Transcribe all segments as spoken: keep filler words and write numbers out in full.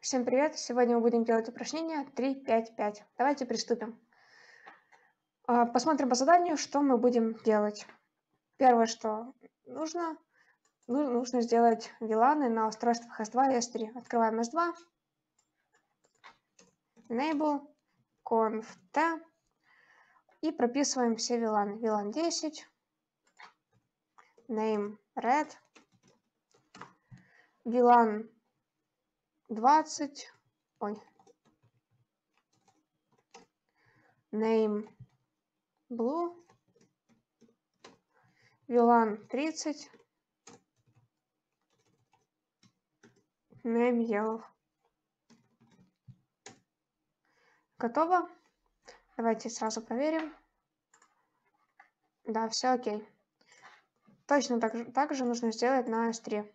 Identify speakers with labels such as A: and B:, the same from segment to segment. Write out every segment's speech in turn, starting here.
A: Всем привет! Сегодня мы будем делать упражнение три пять пять. Давайте приступим. Посмотрим по заданию, что мы будем делать. Первое, что нужно, нужно сделать виланы на устройствах эс два и эс три. Открываем эс два, enable, conf-t и прописываем все виланы. вилан десять, name red, вилан двадцать, ой, name blue, вилан тридцать, name yellow. Готово. Давайте сразу проверим. Да, все окей. Точно так же, так же нужно сделать на эс три.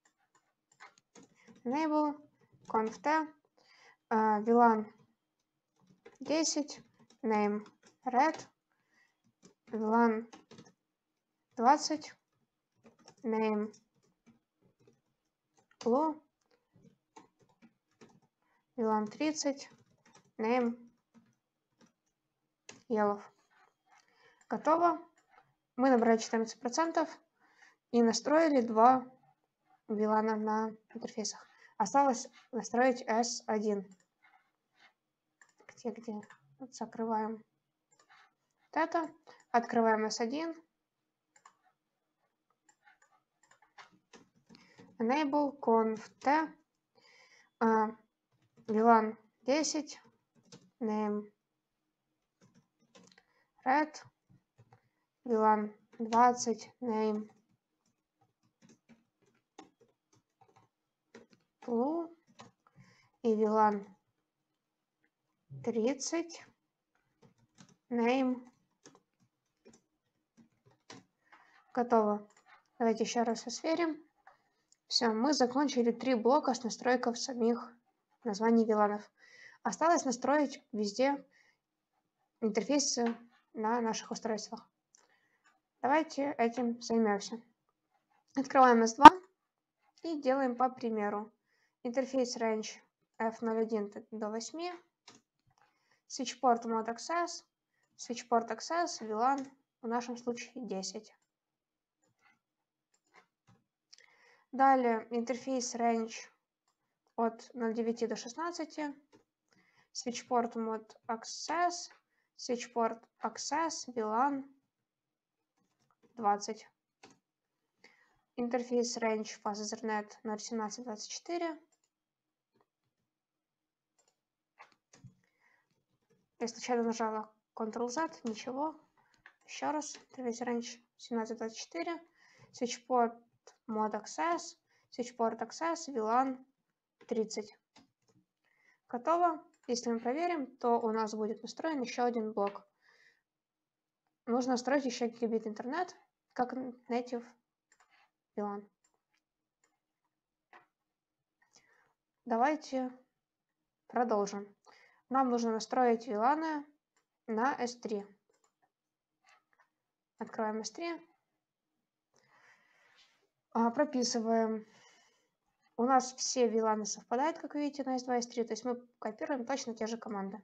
A: Enable, conf-t, uh, вилан десять, name red, вилан двадцать, name blue, вилан тридцать, name yellow. Готово. Мы набрали четырнадцать процентов и настроили два вилана на интерфейсах. Осталось настроить эс один. Где, где? Вот закрываем вот это. Открываем эс один. Enable, conf-t, uh, вилан десять, name red, вилан двадцать, name blue и вилан тридцать, name. Готово. Давайте еще раз сверим. Все, мы закончили три блока с настройкой самих названий виланов. Осталось настроить везде интерфейсы на наших устройствах. Давайте этим займемся. Открываем эс два и делаем по примеру. Интерфейс range эф ноль один до восьми, switchport mode access, switchport access, вилан в нашем случае десять. Далее интерфейс range от ноль девять до шестнадцати, switchport mode access, switchport access, вилан двадцать. Интерфейс range fast ethernet ноль семнадцать двадцать четыре. Я случайно нажала контрол зет, ничего. Еще раз. Интерфейс range семнадцать двадцать четыре. Switchport mode access, switchport access, вилан тридцать. Готово. Если мы проверим, то у нас будет настроен еще один блок. Нужно настроить еще гигабит интернет, как native вилан. Давайте продолжим. Нам нужно настроить виланы на эс три. Открываем эс три. Прописываем. У нас все виланы совпадают, как вы видите, на эс два и эс три. То есть мы копируем точно те же команды.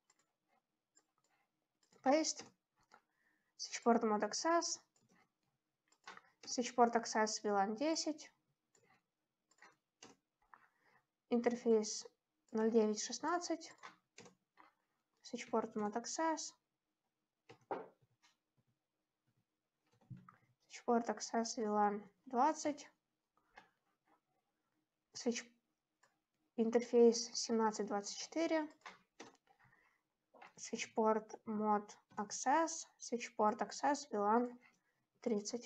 A: Paste. Switchport mode access. Switchport access вилан десять. Интерфейс ноль девять шестнадцать. Switchport mode access. Switchport access вилан двадцать. Switch интерфейс семнадцать двадцать четыре. Switchport mode access. Switchport access вилан тридцать.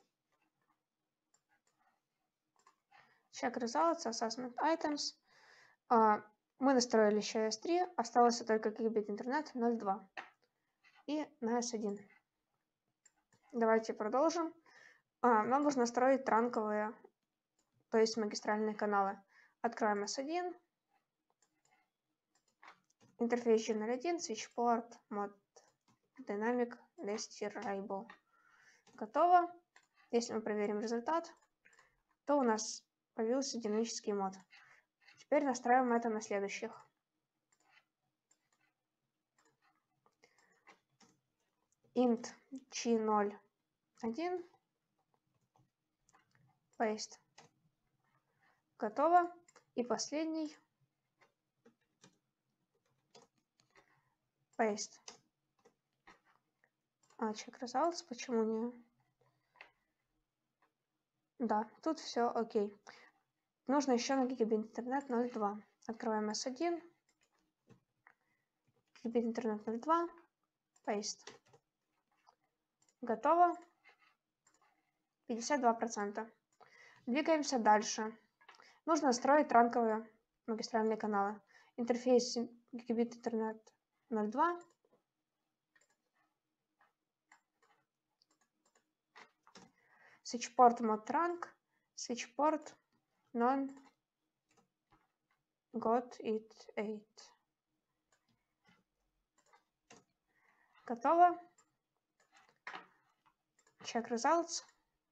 A: Check results, assessment items. Uh, мы настроили еще эс три, осталось только гигабит интернет ноль два и на эс один. Давайте продолжим. Uh, нам нужно настроить транковые, то есть магистральные каналы. Откроем эс один. Интерфейс джи ноль один, switchport mode dynamic desirable. Готово. Если мы проверим результат, то у нас появился динамический мод. Теперь настраиваем это на следующих. int chi ноль один. Paste. Готово. И последний. Paste. А, check results. Почему не? Да, тут все окей. Нужно еще на гигабит интернет ноль два. Открываем эс один. Гигабит интернет ноль два. Paste. Готово. пятьдесят два процента. Двигаемся дальше. Нужно настроить ранковые магистральные каналы. Интерфейс гигабит интернет ноль два. Switchport mod trunk. Switchport non got it eight. Готово. Check results.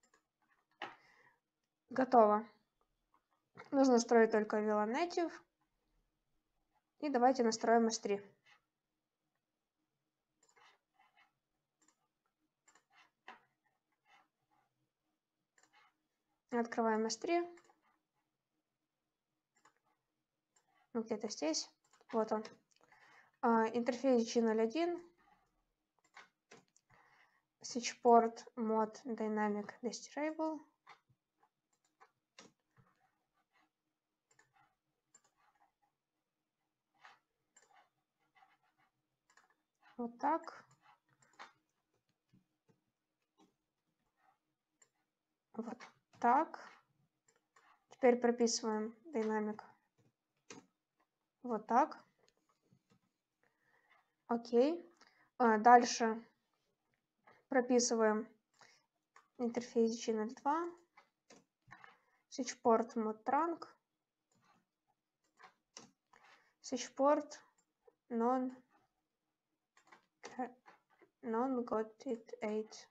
A: Готово. Нужно настроить только ви лан Native. И давайте настроим эс три. Открываем эс три. Ну, где-то здесь. Вот он. А, интерфейс джи ноль один. Switchport mod dynamic desirable. Вот так. Вот так. Теперь прописываем dynamic. Вот так. Окей. А, дальше прописываем интерфейс джи ноль два. Switchport mod trunk. Switchport non non got it eight.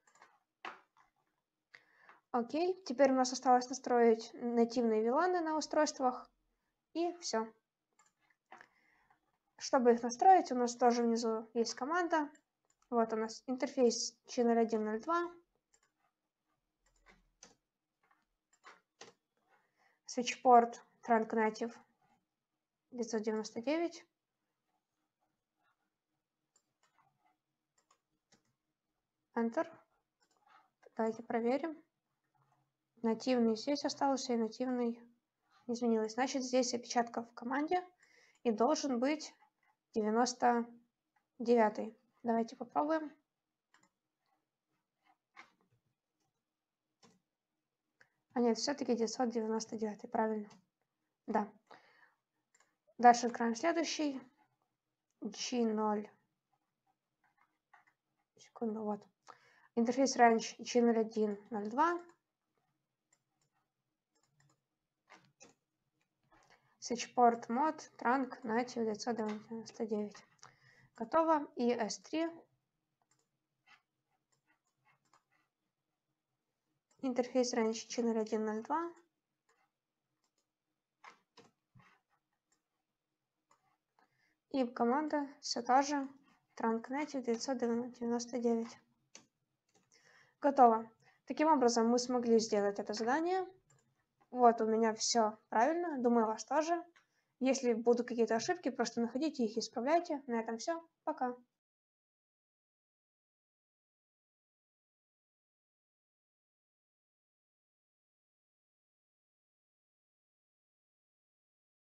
A: Окей, теперь у нас осталось настроить нативные ви ланы на устройствах. И все. Чтобы их настроить, у нас тоже внизу есть команда. Вот у нас интерфейс джи ноль один ноль два. Switchport trunk native девятьсот девяносто девять. Enter. Давайте проверим. Нативный здесь остался, и нативный изменилось. Значит, здесь опечатка в команде, и должен быть девяносто девятый. Давайте попробуем. А нет, все-таки девятьсот девяносто девятый, правильно. Да. Дальше откроем следующий. джи ноль. Секунду, вот. Интерфейс range джи ноль один ноль два. Switchport mod trunk native девятьсот девяносто девять. Готово. И эс три. Интерфейс range джи ноль один ноль два. И команда все та же. Trunk native девятьсот девяносто девять. Готово. Таким образом мы смогли сделать это задание. Вот у меня все правильно. Думаю, у вас тоже. Если будут какие-то ошибки, просто находите их и исправляйте. На этом все. Пока.